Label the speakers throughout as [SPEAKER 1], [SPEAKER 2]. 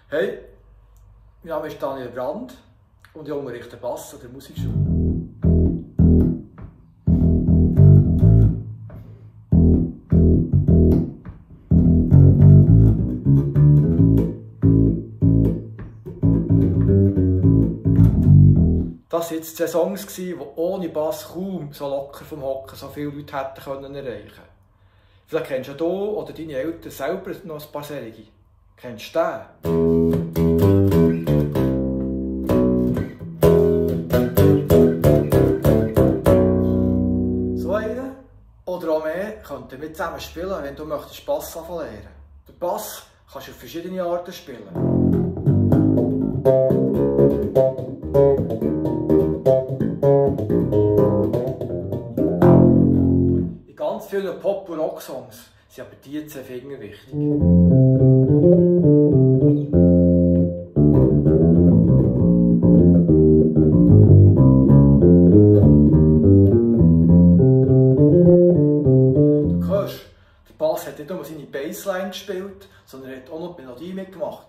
[SPEAKER 1] Hey, mein Name ist Daniel Brand und ich unterrichte Bass an der Musikschule. Das waren jetzt 2 Songs, die ohne Bass kaum so locker vom Hocken so viele Leute hätten erreichen können. Vielleicht kennst du oder deine Eltern selber noch ein paar solche. Kennst du den? So einen oder auch mehr könnten wir zusammen spielen, wenn du möchtest Bass lernen. Den Bass kannst du auf verschiedene Arten spielen. In ganz vielen Pop- und Rock-Songs sind aber die 2 Finger wichtig. Du hörst, der Bass hat nicht nur seine Bassline gespielt, sondern er hat auch noch die Melodie mitgemacht.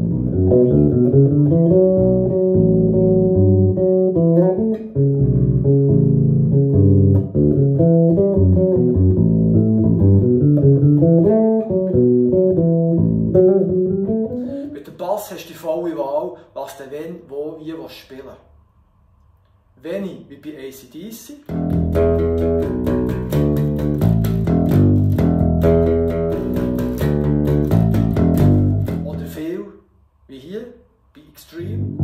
[SPEAKER 1] Mit dem Bass hast du die volle Wahl, was du wenn, wo, wie spielen willst. Wenig wie bei AC/DC. Oder viel wie hier bei Extreme.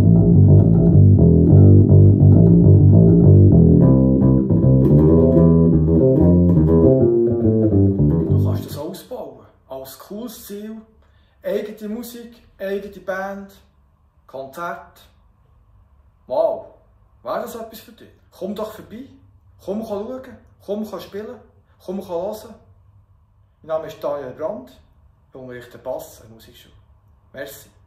[SPEAKER 1] Du kannst das ausbauen. Als cooles Ziel. Eigene Musik, eigene Band, Konzert. Wow, wäre das etwas für dich? Komm doch vorbei, komm schauen, komm spielen, komm hören. Mein Name ist Daniel Brand, ich unterrichte Bass an der Musikschule. Merci.